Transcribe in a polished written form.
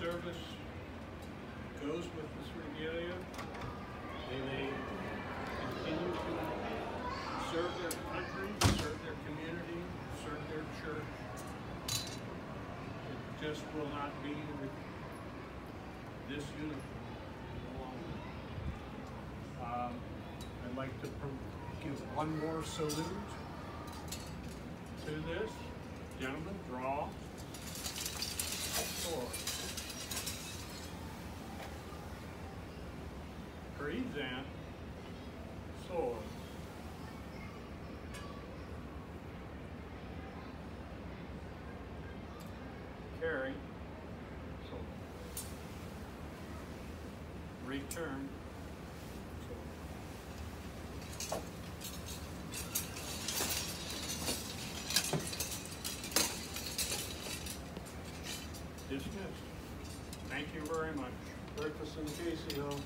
service goes with this regalia. They may continue to serve their country, serve their community, serve their church. It just will not be with this uniform any longer. I'd like to give one more salute to this. Gentlemen, draw sword. Present sword. Carry sword. Return sword. Dismissed. Thank you very much. Breakfast in Casey Hill.